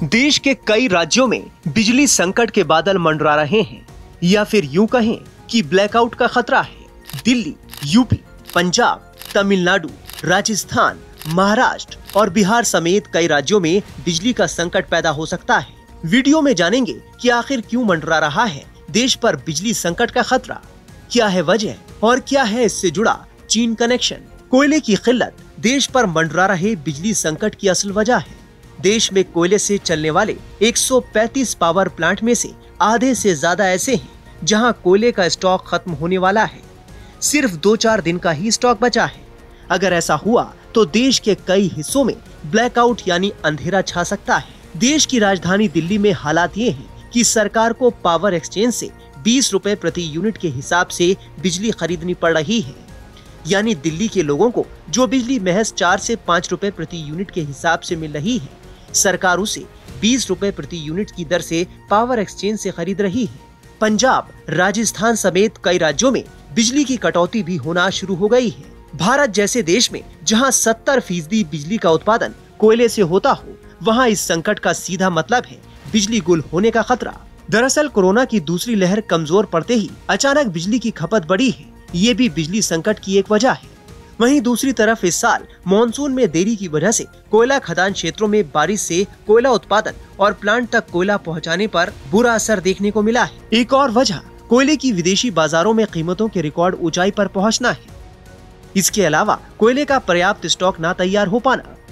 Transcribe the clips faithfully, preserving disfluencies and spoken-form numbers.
देश के कई राज्यों में बिजली संकट के बादल मंडरा रहे हैं, या फिर यूं कहें कि ब्लैकआउट का खतरा है। दिल्ली, यूपी, पंजाब, तमिलनाडु, राजस्थान, महाराष्ट्र और बिहार समेत कई राज्यों में बिजली का संकट पैदा हो सकता है। वीडियो में जानेंगे कि आखिर क्यों मंडरा रहा है देश पर बिजली संकट का खतरा, क्या है वजह और क्या है इससे जुड़ा चीन कनेक्शन। कोयले की किल्लत देश पर मंडरा रहे बिजली संकट की असल वजह है। देश में कोयले से चलने वाले एक सौ पैंतीस पावर प्लांट में से आधे से ज्यादा ऐसे हैं जहां कोयले का स्टॉक खत्म होने वाला है। सिर्फ दो चार दिन का ही स्टॉक बचा है। अगर ऐसा हुआ तो देश के कई हिस्सों में ब्लैकआउट यानी अंधेरा छा सकता है। देश की राजधानी दिल्ली में हालात ये हैं कि सरकार को पावर एक्सचेंज से बीस रुपए प्रति यूनिट के हिसाब से बिजली खरीदनी पड़ रही है। यानी दिल्ली के लोगों को जो बिजली महज चार से पाँच रुपए प्रति यूनिट के हिसाब से मिल रही है, सरकार उसे बीस रुपए प्रति यूनिट की दर से पावर एक्सचेंज से खरीद रही है। पंजाब, राजस्थान समेत कई राज्यों में बिजली की कटौती भी होना शुरू हो गई है। भारत जैसे देश में जहां सत्तर फीसदी बिजली का उत्पादन कोयले से होता हो, वहां इस संकट का सीधा मतलब है बिजली गुल होने का खतरा। दरअसल कोरोना की दूसरी लहर कमजोर पड़ते ही अचानक बिजली की खपत बढ़ी है, ये भी बिजली संकट की एक वजह है। वहीं दूसरी तरफ इस साल मॉनसून में देरी की वजह से कोयला खदान क्षेत्रों में बारिश से कोयला उत्पादन और प्लांट तक कोयला पहुंचाने पर बुरा असर देखने को मिला है। एक और वजह कोयले की विदेशी बाजारों में कीमतों के रिकॉर्ड ऊंचाई पर पहुंचना है। इसके अलावा कोयले का पर्याप्त स्टॉक न तैयार हो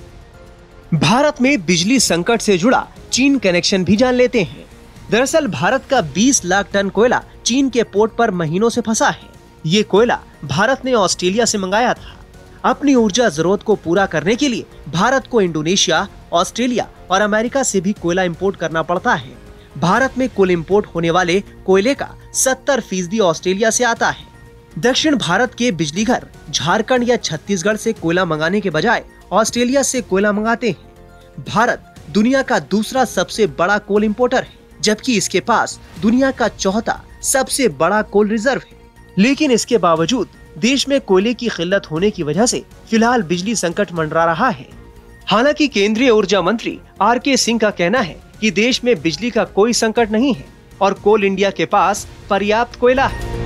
पाना। भारत में बिजली संकट से जुड़ा चीन कनेक्शन भी जान लेते हैं। दरअसल भारत का बीस लाख टन कोयला चीन के पोर्ट पर महीनों से फंसा है। ये कोयला भारत ने ऑस्ट्रेलिया से मंगाया था। अपनी ऊर्जा जरूरत को पूरा करने के लिए भारत को इंडोनेशिया, ऑस्ट्रेलिया और अमेरिका से भी कोयला इंपोर्ट करना पड़ता है। भारत में कुल इंपोर्ट होने वाले कोयले का सत्तर फीसदी ऑस्ट्रेलिया से आता है। दक्षिण भारत के बिजली घर झारखंड या छत्तीसगढ़ से कोयला मंगाने के बजाय ऑस्ट्रेलिया से कोयला मंगाते हैं। भारत दुनिया का दूसरा सबसे बड़ा कोल इंपोर्टर है, जबकि इसके पास दुनिया का चौथा सबसे बड़ा कोल रिजर्व है। लेकिन इसके बावजूद देश में कोयले की किल्लत होने की वजह से फिलहाल बिजली संकट मंडरा रहा है। हालांकि केंद्रीय ऊर्जा मंत्री आर के सिंह का कहना है कि देश में बिजली का कोई संकट नहीं है और कोल इंडिया के पास पर्याप्त कोयला है।